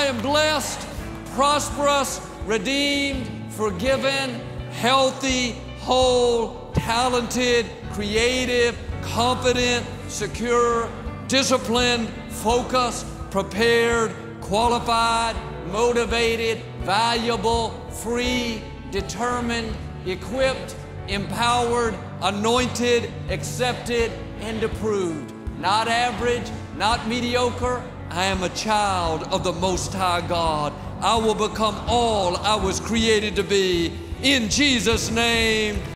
I am blessed, prosperous, redeemed, forgiven, healthy, whole, talented, creative, confident, secure, disciplined, focused, prepared, qualified, motivated, valuable, free, determined, equipped, empowered, anointed, accepted, and approved. Not average, not mediocre. I am a child of the Most High God. I will become all I was created to be. In Jesus' name.